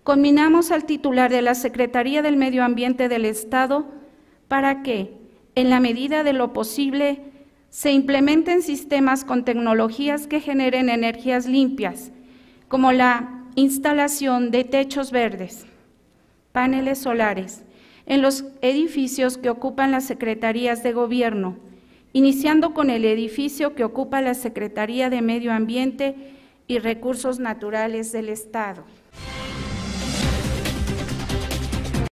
Conminamos al titular de la Secretaría del Medio Ambiente del Estado para que, en la medida de lo posible, se implementen sistemas con tecnologías que generen energías limpias, como la instalación de techos verdes, paneles solares, en los edificios que ocupan las secretarías de gobierno, iniciando con el edificio que ocupa la Secretaría de Medio Ambiente y Recursos Naturales del Estado.